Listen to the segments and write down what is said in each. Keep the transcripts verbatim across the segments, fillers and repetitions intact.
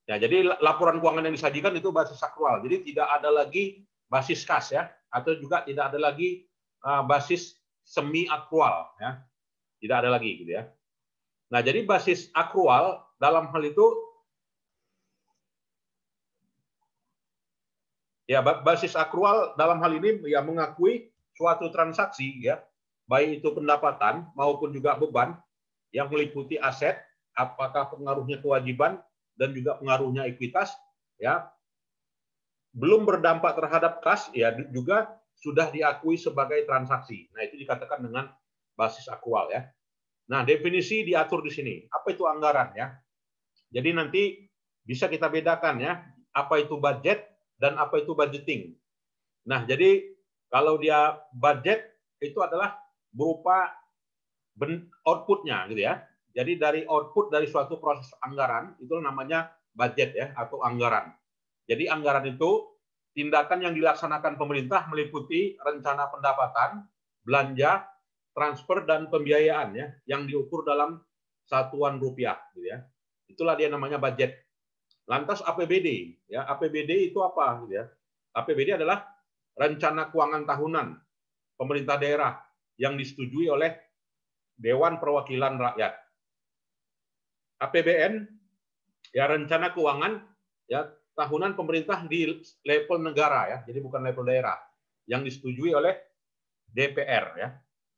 Ya, jadi laporan keuangan yang disajikan itu basis akrual. Jadi tidak ada lagi basis kas ya, atau juga tidak ada lagi uh, basis semi akrual ya. Tidak ada lagi gitu ya. Nah, jadi basis akrual dalam hal itu ya basis akrual dalam hal ini ya mengakui suatu transaksi ya, baik itu pendapatan maupun juga beban yang meliputi aset, apakah pengaruhnya kewajiban dan juga pengaruhnya ekuitas ya, belum berdampak terhadap kas ya juga sudah diakui sebagai transaksi. Nah, itu dikatakan dengan basis akrual ya. Nah, definisi diatur di sini. Apa itu anggaran ya? Jadi nanti bisa kita bedakan ya, apa itu budget dan apa itu budgeting. Nah, jadi kalau dia budget itu adalah berupa output-nya gitu ya. Jadi dari output dari suatu proses anggaran itu namanya budget ya atau anggaran. Jadi anggaran itu tindakan yang dilaksanakan pemerintah meliputi rencana pendapatan, belanja, transfer dan pembiayaan ya yang diukur dalam satuan rupiah gitu ya. Itulah dia namanya budget. Lantas A P B D ya, A P B D itu apa gitu ya? A P B D adalah rencana keuangan tahunan pemerintah daerah yang disetujui oleh Dewan Perwakilan Rakyat. A P B N ya rencana keuangan ya tahunan pemerintah di level negara ya, jadi bukan level daerah yang disetujui oleh D P R ya.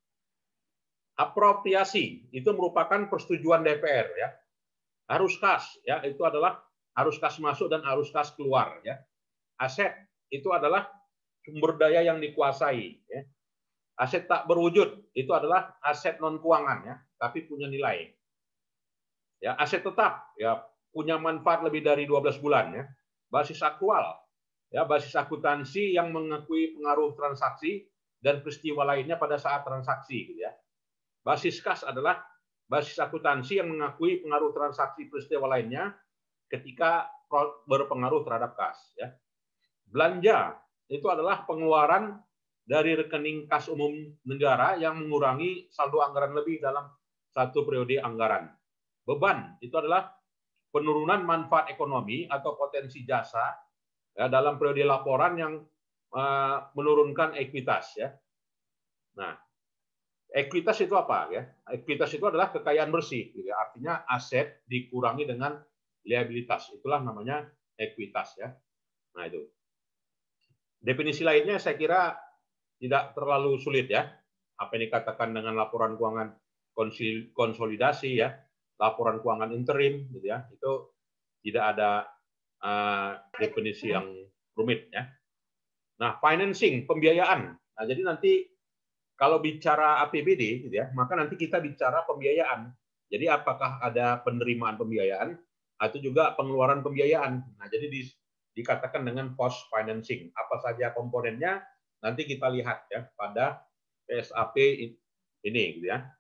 Apropriasi itu merupakan persetujuan D P R ya. Arus kas ya itu adalah arus kas masuk dan arus kas keluar ya. Aset itu adalah sumber daya yang dikuasai ya. Aset tak berwujud itu adalah aset non keuangan ya, tapi punya nilai. Ya, aset tetap ya punya manfaat lebih dari dua belas bulan ya. Basis aktual ya, basis akuntansi yang mengakui pengaruh transaksi dan peristiwa lainnya pada saat transaksi gitu ya. Basis kas adalah basis akuntansi yang mengakui pengaruh transaksi peristiwa lainnya ketika berpengaruh terhadap kas ya. Belanja itu adalah pengeluaran dari rekening kas umum negara yang mengurangi saldo anggaran lebih dalam satu periode anggaran. Beban itu adalah penurunan manfaat ekonomi atau potensi jasa ya, dalam periode laporan yang uh, menurunkan ekuitas ya. Nah, ekuitas itu apa ya? Ekuitas itu adalah kekayaan bersih, gitu ya. Artinya aset dikurangi dengan liabilitas. Itulah namanya ekuitas ya. Nah itu. Definisi lainnya saya kira tidak terlalu sulit ya. Apa yang dikatakan dengan laporan keuangan konsolidasi ya, laporan keuangan interim gitu ya, itu tidak ada uh, definisi yang rumit ya. Nah, financing, pembiayaan. Nah, jadi nanti kalau bicara A P B D gitu ya, maka nanti kita bicara pembiayaan. Jadi apakah ada penerimaan pembiayaan atau juga pengeluaran pembiayaan. Nah, jadi di, dikatakan dengan post financing. Apa saja komponennya nanti kita lihat ya pada P S A P ini gitu ya.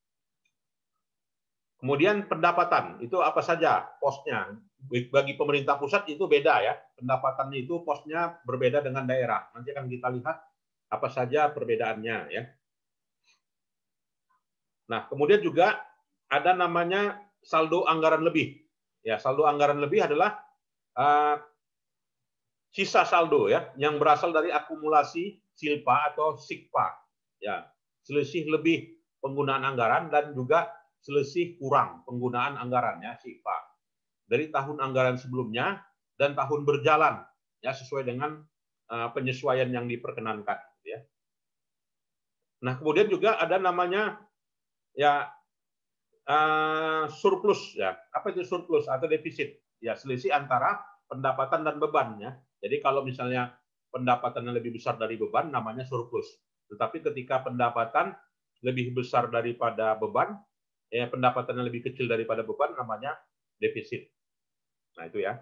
Kemudian pendapatan itu apa saja posnya? Bagi pemerintah pusat itu beda ya. Pendapatannya itu posnya berbeda dengan daerah. Nanti akan kita lihat apa saja perbedaannya ya. Nah, kemudian juga ada namanya saldo anggaran lebih. Ya, saldo anggaran lebih adalah uh, sisa saldo ya yang berasal dari akumulasi silpa atau sikpa. Ya, selisih lebih penggunaan anggaran dan juga selisih kurang penggunaan anggaran ya sikpa dari tahun anggaran sebelumnya dan tahun berjalan ya sesuai dengan uh, penyesuaian yang diperkenankan ya. Nah, kemudian juga ada namanya ya uh, surplus ya. Apa itu surplus atau defisit? Ya, selisih antara pendapatan dan beban ya. Jadi kalau misalnya pendapatannya lebih besar dari beban namanya surplus. Tetapi ketika pendapatan lebih besar daripada beban, ya pendapatannya lebih kecil daripada beban namanya defisit. Nah, itu ya.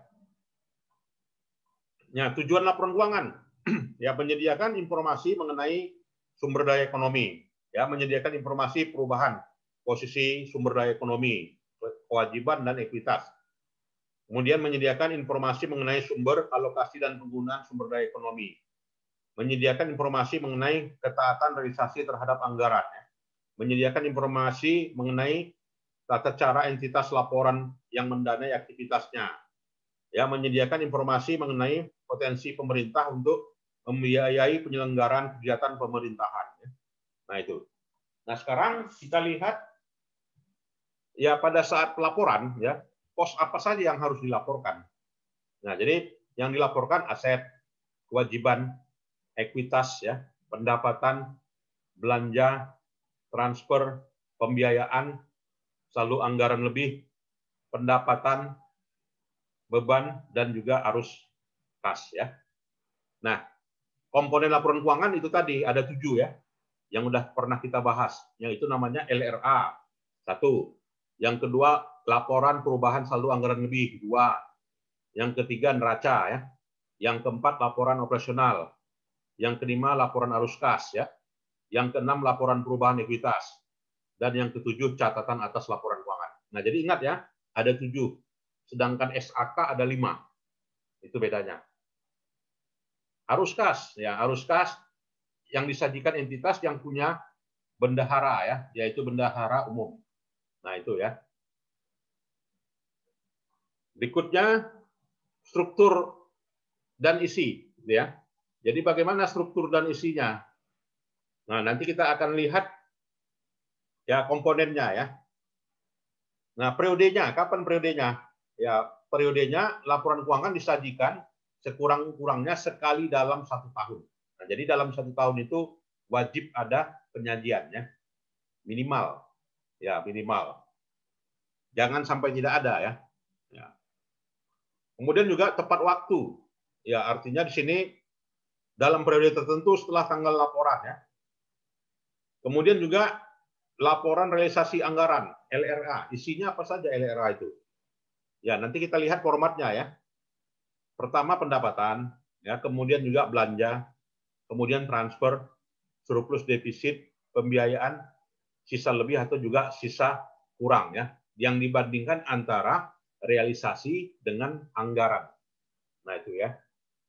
Nah, tujuan laporan keuangan ya menyediakan informasi mengenai sumber daya ekonomi, ya menyediakan informasi perubahan posisi sumber daya ekonomi, kewajiban dan ekuitas. Kemudian menyediakan informasi mengenai sumber, alokasi dan penggunaan sumber daya ekonomi. Menyediakan informasi mengenai ketaatan realisasi terhadap anggaran. Menyediakan informasi mengenai tata cara entitas laporan yang mendanai aktivitasnya. ya menyediakan informasi mengenai potensi pemerintah untuk membiayai penyelenggaraan kegiatan pemerintahan. Nah itu. Nah sekarang kita lihat ya pada saat pelaporan ya pos apa saja yang harus dilaporkan. Nah jadi yang dilaporkan aset, kewajiban, ekuitas ya, pendapatan, belanja, transfer, pembiayaan, saldo anggaran lebih, pendapatan, beban, dan juga arus kas ya. Nah, komponen laporan keuangan itu tadi ada tujuh ya, yang udah pernah kita bahas, yang itu namanya L R A satu, yang kedua laporan perubahan saldo anggaran lebih dua, yang ketiga neraca ya, yang keempat laporan operasional, yang kelima laporan arus kas ya, yang keenam laporan perubahan ekuitas, dan yang ketujuh catatan atas laporan keuangan. Nah jadi ingat ya, ada tujuh, sedangkan S A K ada lima, itu bedanya. Arus kas, ya arus kas yang disajikan entitas yang punya bendahara ya, yaitu bendahara umum. Nah itu ya. Berikutnya struktur dan isi, ya. Jadi bagaimana struktur dan isinya? Nah nanti kita akan lihat ya komponennya ya. Nah periodenya, kapan periodenya? Ya periodenya laporan keuangan disajikan sekurang-kurangnya sekali dalam satu tahun. Nah, jadi dalam satu tahun itu wajib ada penyajiannya minimal, ya minimal. Jangan sampai tidak ada ya. ya. Kemudian juga tepat waktu, ya artinya di sini dalam periode tertentu setelah tanggal laporan ya. Kemudian juga laporan realisasi anggaran L R A, isinya apa saja L R A itu? Ya nanti kita lihat formatnya ya. Pertama pendapatan, ya, kemudian juga belanja, kemudian transfer, surplus defisit, pembiayaan, sisa lebih atau juga sisa kurang ya, yang dibandingkan antara realisasi dengan anggaran. Nah itu ya.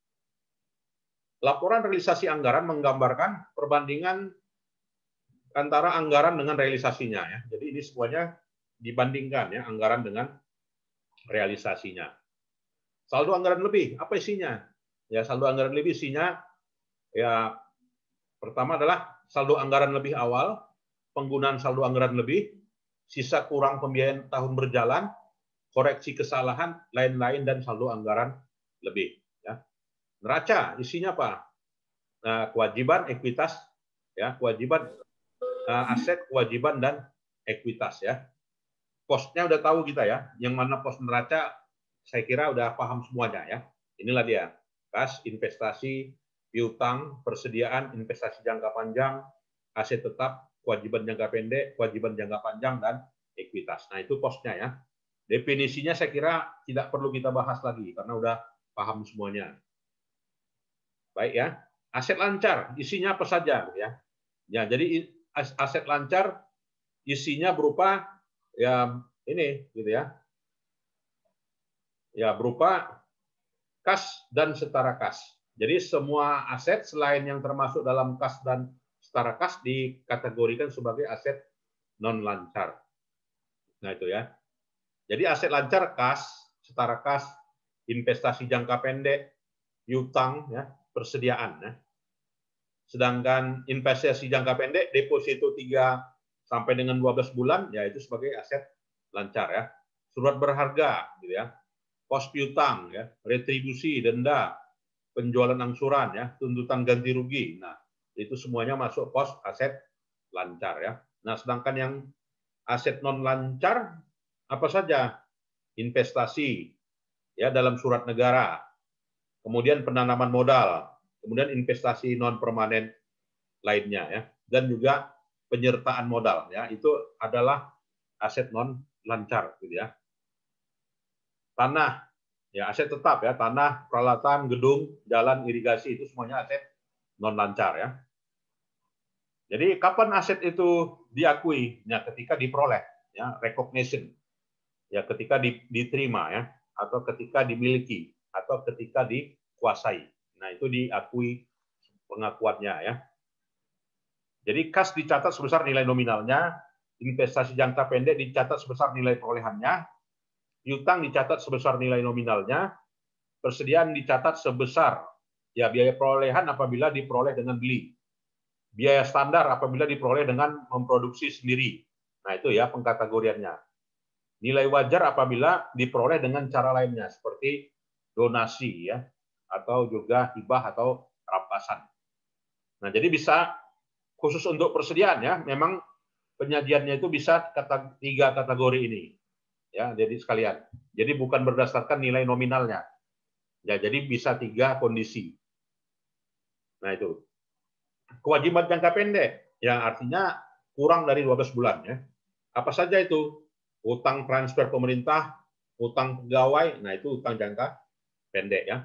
Laporan realisasi anggaran menggambarkan perbandingan antara anggaran dengan realisasinya ya. Jadi ini semuanya dibandingkan ya, anggaran dengan realisasinya. Saldo anggaran lebih, apa isinya? Ya, saldo anggaran lebih isinya ya pertama adalah saldo anggaran lebih awal, penggunaan saldo anggaran lebih, sisa kurang pembiayaan tahun berjalan, koreksi kesalahan, lain-lain dan saldo anggaran lebih ya. Neraca isinya apa? Nah, kewajiban, ekuitas ya, kewajiban uh, aset, kewajiban dan ekuitas ya. Posnya udah tahu kita ya, yang mana pos neraca saya kira udah paham semuanya ya. Inilah dia, kas, investasi, piutang, persediaan, investasi jangka panjang, aset tetap, kewajiban jangka pendek, kewajiban jangka panjang, dan ekuitas. Nah itu posnya ya. Definisinya saya kira tidak perlu kita bahas lagi, karena udah paham semuanya. Baik ya, aset lancar, isinya apa saja ya. Ya jadi aset lancar isinya berupa ya ini gitu ya. Ya, berupa kas dan setara kas. Jadi semua aset selain yang termasuk dalam kas dan setara kas dikategorikan sebagai aset non lancar. Nah, itu ya. Jadi aset lancar kas, setara kas, investasi jangka pendek, piutang ya, persediaan ya. Sedangkan investasi jangka pendek deposito tiga sampai dengan dua belas bulan ya itu sebagai aset lancar ya. Surat berharga gitu ya. Pos piutang, ya, retribusi, denda, penjualan angsuran, ya, tuntutan ganti rugi. Nah, itu semuanya masuk pos aset lancar, ya. Nah, sedangkan yang aset non lancar apa saja? Investasi, ya, dalam surat negara, kemudian penanaman modal, kemudian investasi non permanen lainnya, ya, dan juga penyertaan modal, ya, itu adalah aset non lancar, gitu ya. Tanah, ya aset tetap ya, tanah, peralatan, gedung, jalan, irigasi itu semuanya aset non lancar ya. Jadi kapan aset itu diakui? Ya ketika diperoleh, ya recognition, ya ketika diterima ya, atau ketika dimiliki, atau ketika dikuasai. Nah itu diakui pengakuannya ya. Jadi kas dicatat sebesar nilai nominalnya, investasi jangka pendek dicatat sebesar nilai perolehannya, piutang dicatat sebesar nilai nominalnya, persediaan dicatat sebesar ya biaya perolehan apabila diperoleh dengan beli. Biaya standar apabila diperoleh dengan memproduksi sendiri. Nah, itu ya pengkategoriannya. Nilai wajar apabila diperoleh dengan cara lainnya seperti donasi ya atau juga hibah atau rampasan. Nah, jadi bisa khusus untuk persediaan ya, memang penyajiannya itu bisa kata, tiga kategori ini. Ya, jadi sekalian. Jadi bukan berdasarkan nilai nominalnya. Ya, jadi bisa tiga kondisi. Nah, itu. Kewajiban jangka pendek, ya artinya kurang dari dua belas bulan ya. Apa saja itu? Utang transfer pemerintah, utang pegawai, nah itu utang jangka pendek ya.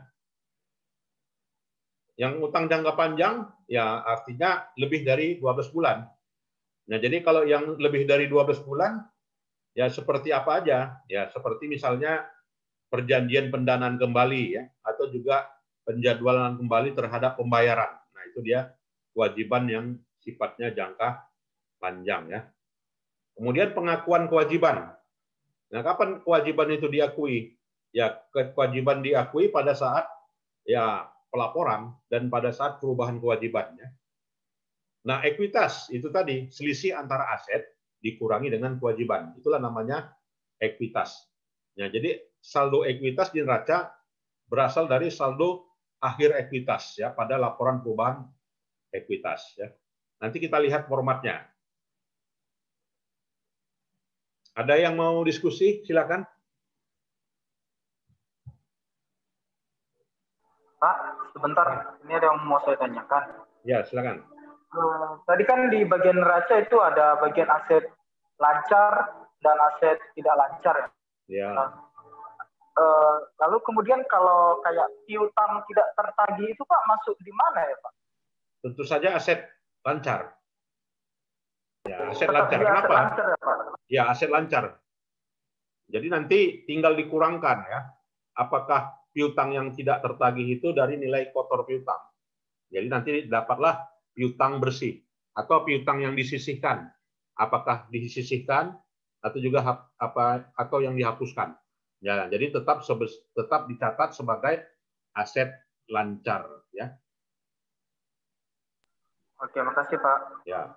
Yang utang jangka panjang, ya artinya lebih dari dua belas bulan. Nah, jadi kalau yang lebih dari dua belas bulan, ya seperti apa aja? Ya seperti misalnya perjanjian pendanaan kembali ya, atau juga penjadwalan kembali terhadap pembayaran. Nah, itu dia kewajiban yang sifatnya jangka panjang ya. Kemudian pengakuan kewajiban. Nah, kapan kewajiban itu diakui? Ya, kewajiban diakui pada saat ya pelaporan dan pada saat perubahan kewajibannya. Nah, ekuitas itu tadi selisih antara aset dikurangi dengan kewajiban. Itulah namanya ekuitas. Ya, jadi saldo ekuitas di neraca berasal dari saldo akhir ekuitas ya pada laporan perubahan ekuitas ya. Nanti kita lihat formatnya. Ada yang mau diskusi? Silakan. Pak, sebentar. Ini ada yang mau saya tanyakan. Ya, silakan. Uh, tadi kan di bagian neraca itu ada bagian aset lancar dan aset tidak lancar. Ya. Nah, uh, lalu kemudian kalau kayak piutang tidak tertagih itu Pak masuk di mana ya Pak? Tentu saja aset lancar. Ya, aset Tetap lancar. dia Kenapa? Aset lancar, ya, Pak? Ya, aset lancar. Jadi nanti tinggal dikurangkan ya. Apakah piutang yang tidak tertagih itu dari nilai kotor piutang. Jadi nanti dapatlah piutang bersih atau piutang yang disisihkan. Apakah disisihkan atau juga apa atau yang dihapuskan. Ya, jadi tetap tetap dicatat sebagai aset lancar ya. Oke, makasih Pak. Ya.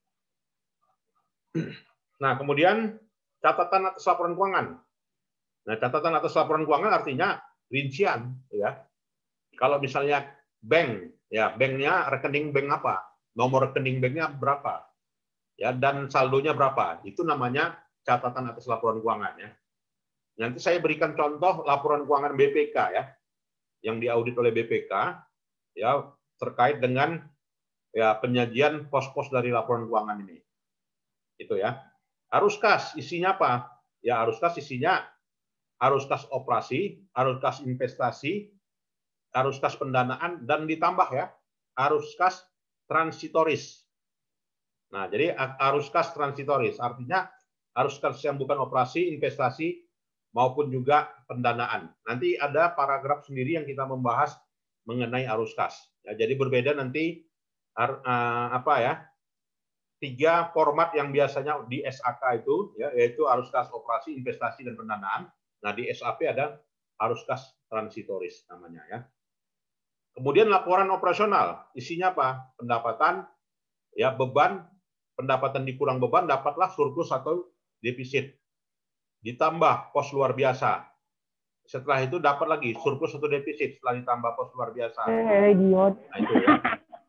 Nah, kemudian catatan atas laporan keuangan. Nah, catatan atas laporan keuangan artinya rincian, ya. Kalau misalnya bank, ya banknya rekening bank apa, nomor rekening banknya berapa, ya dan saldonya berapa, itu namanya catatan atas laporan keuangan, ya. Nanti saya berikan contoh laporan keuangan B P K, ya, yang diaudit oleh B P K, ya terkait dengan ya penyajian pos-pos dari laporan keuangan ini, itu ya. Arus kas isinya apa? Ya arus kas isinya arus kas operasi, arus kas investasi, arus kas pendanaan, dan ditambah ya arus kas transitoris. Nah, jadi arus kas transitoris artinya arus kas yang bukan operasi, investasi maupun juga pendanaan. Nanti ada paragraf sendiri yang kita membahas mengenai arus kas. Ya, jadi berbeda nanti apa ya? Tiga format yang biasanya di S A K itu, ya, yaitu arus kas operasi, investasi, dan pendanaan. Nah, di S A P ada arus kas transitoris namanya, ya. Kemudian laporan operasional, isinya apa? Pendapatan, ya beban, pendapatan dikurang beban, dapatlah surplus atau defisit. Ditambah pos luar biasa. Setelah itu dapat lagi surplus atau defisit setelah ditambah pos luar biasa. Eh, idiot. Nah, itu ya.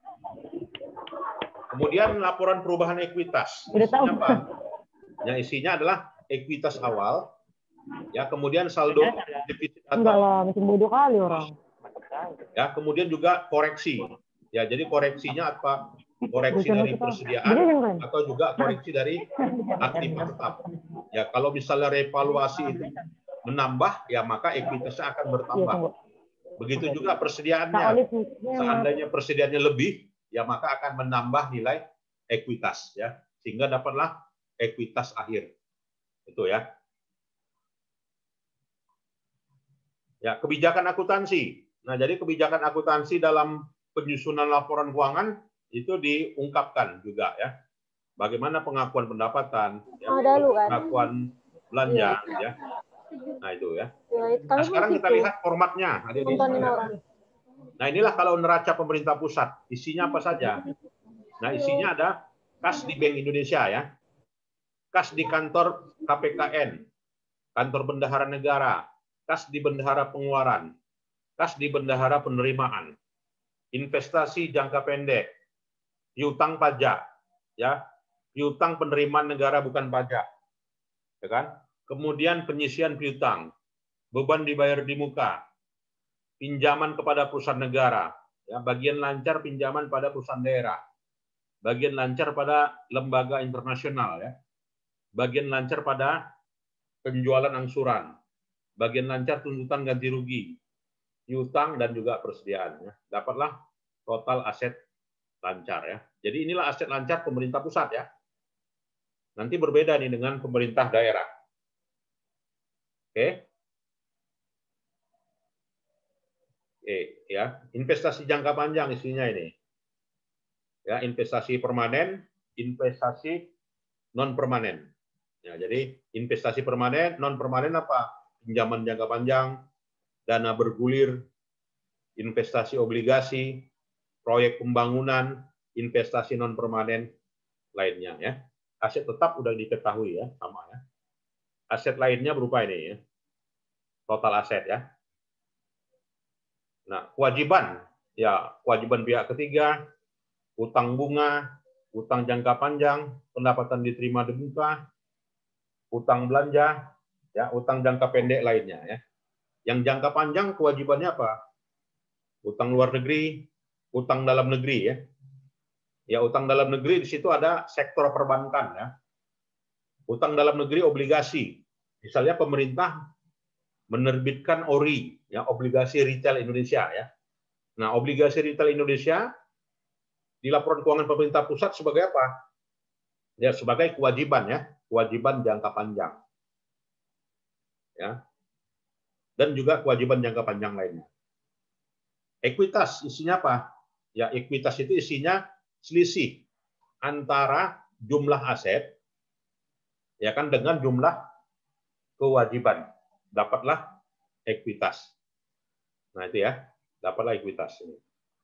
Kemudian laporan perubahan ekuitas. Isinya apa? Ya, isinya adalah ekuitas awal, ya kemudian saldo defisit atau enggak lah, mesin bodoh kali orang. Ya, kemudian juga koreksi. Ya, jadi koreksinya apa? Koreksi dari persediaan atau juga koreksi dari aktiva tetap. Ya, kalau misalnya revaluasi itu menambah, ya maka ekuitasnya akan bertambah. Begitu juga persediaannya. Seandainya persediaannya lebih, ya maka akan menambah nilai ekuitas, ya sehingga dapatlah ekuitas akhir. Itu ya. Ya, kebijakan akuntansi. Nah, jadi kebijakan akuntansi dalam penyusunan laporan keuangan itu diungkapkan juga ya. Bagaimana pengakuan pendapatan, ya, pengakuan belanja, ya. Nah itu ya. Ya, itu Nah kami sekarang kita situ. lihat formatnya. Adik-adik Nontonin sekalian. orang. Nah inilah kalau neraca pemerintah pusat. Isinya apa saja? Nah isinya ada kas di Bank Indonesia ya. Kas di kantor K P K N, kantor bendahara negara, kas di bendahara pengeluaran, kas di bendahara penerimaan, investasi jangka pendek, piutang pajak, ya, piutang penerimaan negara bukan pajak, ya kan? Kemudian penyisian piutang, beban dibayar di muka, pinjaman kepada perusahaan negara, ya, bagian lancar pinjaman pada perusahaan daerah, bagian lancar pada lembaga internasional, ya, bagian lancar pada penjualan angsuran, bagian lancar tuntutan ganti rugi, piutang dan juga persediaan. Ya. Dapatlah total aset lancar ya. Jadi inilah aset lancar pemerintah pusat ya. Nanti berbeda nih dengan pemerintah daerah. Oke. Oke ya, investasi jangka panjang isinya ini. Ya, investasi permanen, investasi non permanen. Ya, jadi investasi permanen, non permanen apa? Pinjaman jangka panjang, dana bergulir, investasi obligasi, proyek pembangunan, investasi non permanen lainnya ya. Aset tetap udah diketahui ya, sama ya. Aset lainnya berupa ini ya. Total aset ya. Nah, kewajiban ya, kewajiban pihak ketiga, utang bunga, utang jangka panjang, pendapatan diterima di muka, utang belanja, ya, utang jangka pendek lainnya ya. Yang jangka panjang kewajibannya apa? Utang luar negeri, utang dalam negeri ya. Ya, utang dalam negeri di situ ada sektor perbankan ya. Utang dalam negeri obligasi. Misalnya pemerintah menerbitkan O R I, ya, obligasi retail Indonesia ya. Nah, obligasi retail Indonesia di laporan keuangan pemerintah pusat sebagai apa? Ya, sebagai kewajiban ya, kewajiban jangka panjang. Ya. Dan juga kewajiban jangka panjang lainnya. Ekuitas isinya apa? Ya, ekuitas itu isinya selisih antara jumlah aset ya kan dengan jumlah kewajiban. Dapatlah ekuitas. Nah, itu ya, dapatlah ekuitas ini.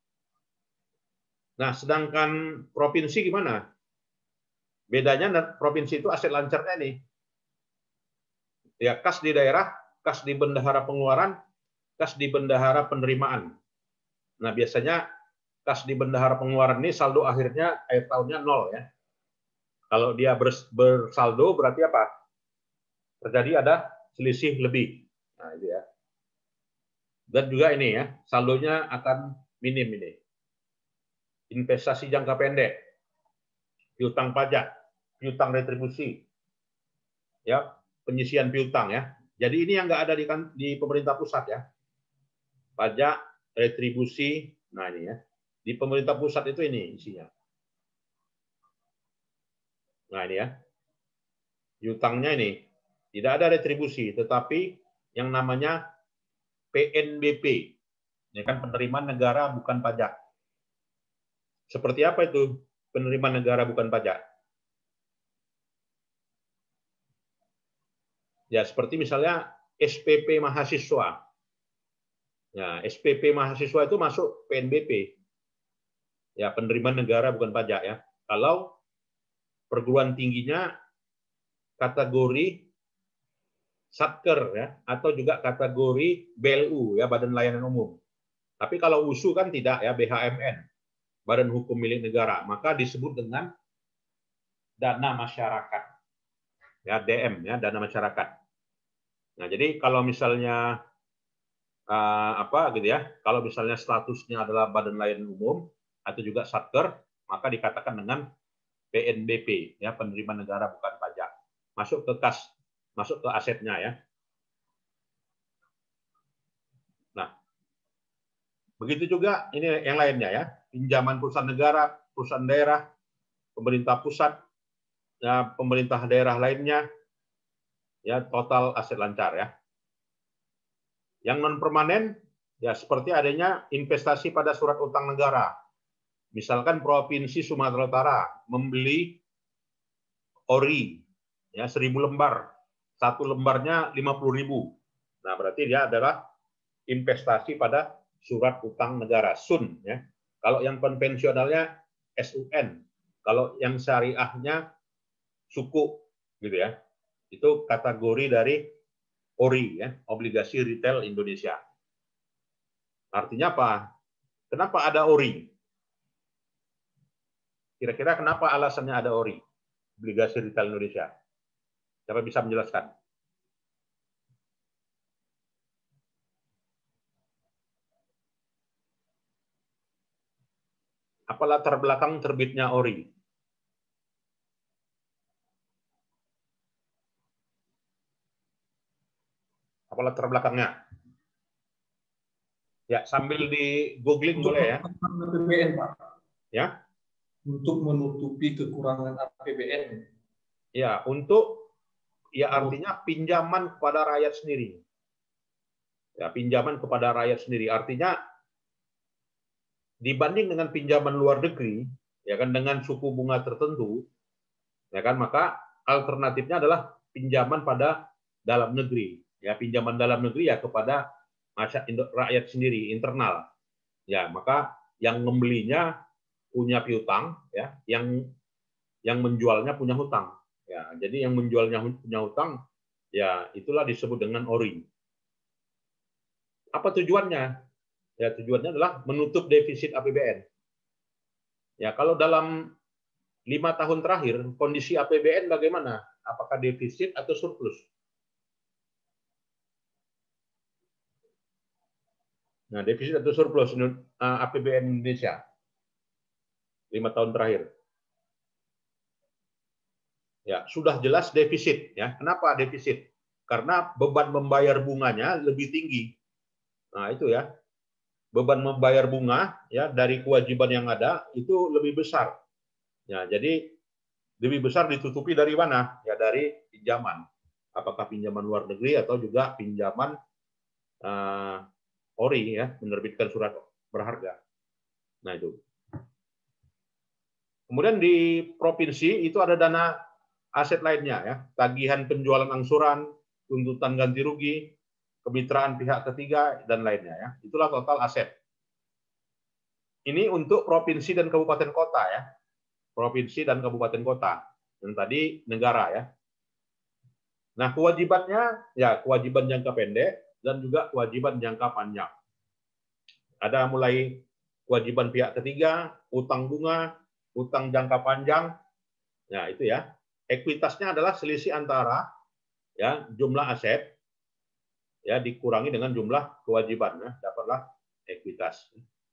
Nah, sedangkan provinsi gimana? Bedanya provinsi itu aset lancarnya nih. Ya, kas di daerah, kas di bendahara pengeluaran, kas di bendahara penerimaan. Nah, biasanya kas di bendahara pengeluaran ini saldo akhirnya akhir tahunnya nol ya. Kalau dia bersaldo berarti apa? Terjadi ada selisih lebih. Nah, itu ya. Dan juga ini ya, saldonya akan minim ini. Investasi jangka pendek, piutang pajak, piutang retribusi, ya, penyisian piutang ya. Jadi ini yang nggak ada di, di pemerintah pusat ya. Pajak, retribusi, nah ini ya. Di pemerintah pusat itu ini isinya. Nah ini ya. Piutangnya ini tidak ada retribusi, tetapi yang namanya P N B P, ya kan, penerimaan negara bukan pajak. Seperti apa itu penerimaan negara bukan pajak? Ya, seperti misalnya S P P mahasiswa. Ya, S P P mahasiswa itu masuk P N B P. Ya, penerimaan negara bukan pajak ya. Kalau perguruan tingginya kategori Satker ya, atau juga kategori B L U ya, Badan Layanan Umum. Tapi kalau U S U kan tidak ya, B H M N, Badan Hukum Milik Negara, maka disebut dengan dana masyarakat. Ya, D M ya, dana masyarakat. Nah, jadi kalau misalnya uh, apa gitu ya, kalau misalnya statusnya adalah Badan Layanan Umum atau juga Satker, maka dikatakan dengan P N B P ya, penerimaan negara bukan pajak. Masuk ke kas, masuk ke asetnya ya. Nah, begitu juga ini yang lainnya ya, pinjaman perusahaan negara, perusahaan daerah, pemerintah pusat, ya, pemerintah daerah lainnya, ya, total aset lancar ya. Yang non permanen ya seperti adanya investasi pada surat utang negara. Misalkan Provinsi Sumatera Utara membeli O R I ya seribu lembar satu lembarnya lima puluh ribu. Nah, berarti dia adalah investasi pada surat utang negara, S U N. Ya. Kalau yang konvensionalnya S U N. Kalau yang syariahnya suku, gitu ya. Itu kategori dari O R I, ya, obligasi retail Indonesia. Artinya apa? Kenapa ada O R I? Kira-kira kenapa alasannya ada O R I? Obligasi retail Indonesia. Siapa bisa menjelaskan? Apa latar belakang terbitnya O R I? Apa latar belakangnya? Ya, sambil di googling Untuk boleh ya. A P B N, Pak. Ya. Untuk menutupi kekurangan A P B N. Ya, untuk ya artinya pinjaman kepada rakyat sendiri. Ya, pinjaman kepada rakyat sendiri. Artinya dibanding dengan pinjaman luar negeri, ya kan dengan suku bunga tertentu, ya kan maka alternatifnya adalah pinjaman pada dalam negeri. Ya, pinjaman dalam negeri ya kepada masyarakat rakyat sendiri internal. Ya, maka yang membelinya punya piutang, ya, yang yang menjualnya punya hutang. Ya, jadi yang menjualnya punya hutang, ya itulah disebut dengan O R I. Apa tujuannya? Ya, tujuannya adalah menutup defisit A P B N. Ya, kalau dalam lima tahun terakhir kondisi A P B N bagaimana? Apakah defisit atau surplus? Nah, defisit atau surplus A P B N Indonesia lima tahun terakhir. Ya, sudah jelas defisit. Ya, kenapa defisit? Karena beban membayar bunganya lebih tinggi. Nah, itu ya. Beban membayar bunga ya dari kewajiban yang ada itu lebih besar. Ya, jadi lebih besar ditutupi dari mana? Ya dari pinjaman. Apakah pinjaman luar negeri atau juga pinjaman uh, O R I ya, menerbitkan surat berharga. Nah, itu. Kemudian di provinsi itu ada dana aset lainnya ya, tagihan penjualan angsuran, tuntutan ganti rugi, kemitraan pihak ketiga dan lainnya ya. Itulah total aset. Ini untuk provinsi dan kabupaten kota ya. Provinsi dan kabupaten kota. Yang tadi negara ya. Nah, kewajibannya ya kewajiban jangka pendek dan juga kewajiban jangka panjang. Ada mulai kewajiban pihak ketiga, utang bunga, utang jangka panjang. Nah, itu ya. Ekuitasnya adalah selisih antara ya jumlah aset ya dikurangi dengan jumlah kewajiban ya, dapatlah ekuitas.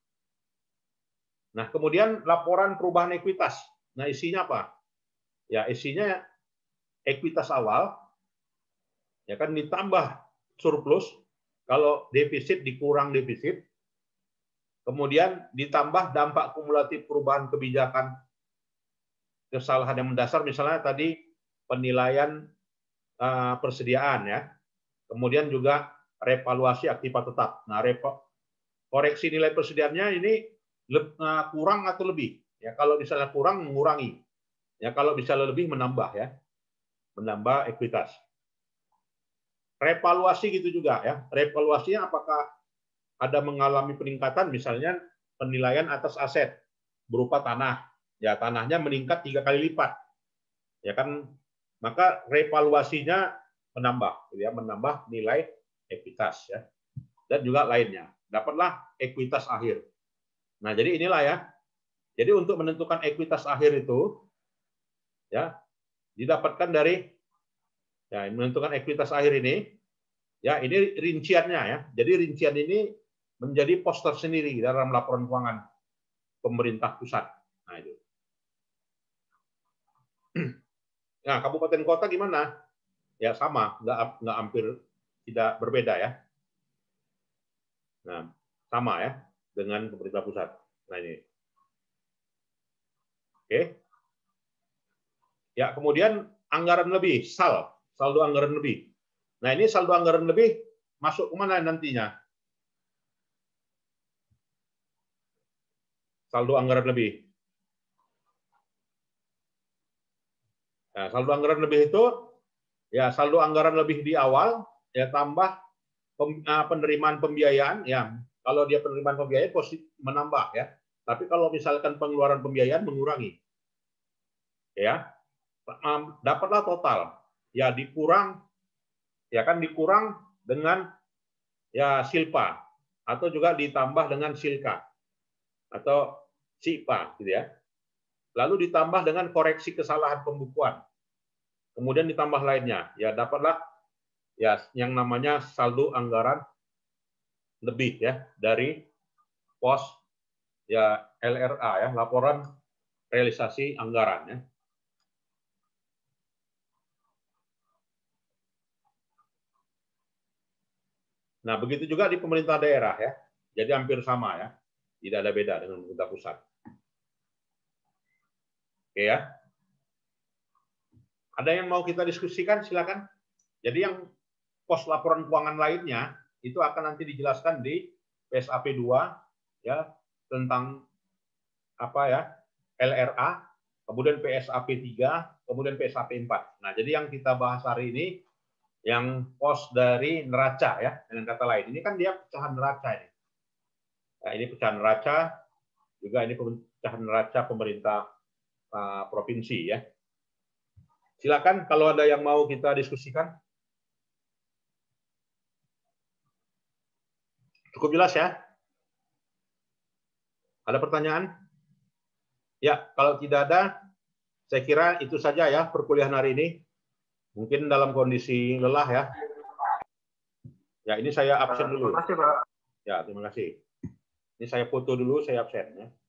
Nah, kemudian laporan perubahan ekuitas. Nah, isinya apa? Ya, isinya ekuitas awal ya kan ditambah surplus, kalau defisit dikurang defisit, kemudian ditambah dampak kumulatif perubahan kebijakan kesalahan yang mendasar, misalnya tadi penilaian uh, persediaan ya, kemudian juga revaluasi aktiva tetap. Nah, koreksi nilai persediaannya ini uh, kurang atau lebih ya, kalau misalnya kurang mengurangi ya, kalau misalnya lebih menambah ya, menambah ekuitas. Revaluasi gitu juga ya, revaluasinya apakah ada mengalami peningkatan, misalnya penilaian atas aset berupa tanah, ya tanahnya meningkat tiga kali lipat, ya kan, maka revaluasinya menambah, ya menambah nilai ekuitas ya, dan juga lainnya, dapatlah ekuitas akhir. Nah, jadi inilah ya, jadi untuk menentukan ekuitas akhir itu, ya didapatkan dari, ya menentukan ekuitas akhir ini, ya ini rinciannya ya, jadi rincian ini menjadi poster sendiri dalam laporan keuangan pemerintah pusat. Nah, itu. Nah, kabupaten kota gimana? Ya sama, nggak nggak hampir tidak berbeda ya. Nah, sama ya dengan pemerintah pusat. Nah, ini. Oke. Ya, kemudian anggaran lebih, sal, saldo anggaran lebih. Nah, ini saldo anggaran lebih masuk kemana nantinya? Saldo anggaran lebih. Nah, saldo anggaran lebih itu ya saldo anggaran lebih di awal, ya tambah pem, uh, penerimaan pembiayaan, ya kalau dia penerimaan pembiayaan positif menambah ya. Tapi kalau misalkan pengeluaran pembiayaan mengurangi, ya um, dapatlah total, ya dikurang, ya kan dikurang dengan ya silpa atau juga ditambah dengan silka atau sipa, gitu ya. Lalu ditambah dengan koreksi kesalahan pembukuan. Kemudian ditambah lainnya, ya dapatlah ya yang namanya saldo anggaran lebih ya dari pos ya L R A ya, laporan realisasi anggaran ya. Nah, begitu juga di pemerintah daerah ya. Jadi hampir sama ya. Tidak ada beda dengan pemerintah pusat. Oke ya. Ada yang mau kita diskusikan, silakan. Jadi yang pos laporan keuangan lainnya itu akan nanti dijelaskan di P S A P dua ya, tentang apa ya? L R A, kemudian P S A P tiga, kemudian P S A P empat. Nah, jadi yang kita bahas hari ini yang pos dari neraca ya, dengan kata lain. Ini kan dia pecahan neraca ini. Nah, ini pecahan neraca, juga ini pecahan neraca pemerintah uh, provinsi ya. Silakan kalau ada yang mau kita diskusikan. Cukup jelas ya? Ada pertanyaan? Ya, kalau tidak ada, saya kira itu saja ya perkuliahan hari ini. Mungkin dalam kondisi lelah ya. Ya, ini saya absen dulu. Terima kasih, Pak. Ya, terima kasih. Ini saya foto dulu, saya absen ya.